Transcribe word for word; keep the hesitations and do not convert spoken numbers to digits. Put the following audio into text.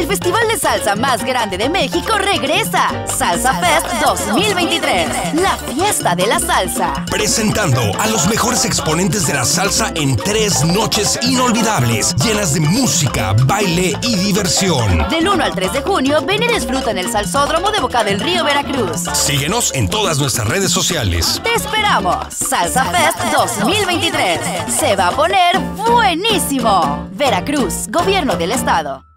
el festival de salsa más grande de México regresa. Salsa Fest dos mil veintitrés, la fiesta de la salsa. Presentando a los mejores exponentes de la salsa en tres noches inolvidables, llenas de música, baile y diversión. Del uno al tres de junio, ven y disfruta en el Salsódromo de Boca del Río, Veracruz. Síguenos en todas nuestras redes sociales. ¡Te esperamos! Salsa Fest dos mil veintitrés. Se va a poner buenísimo. Veracruz, Gobierno del Estado.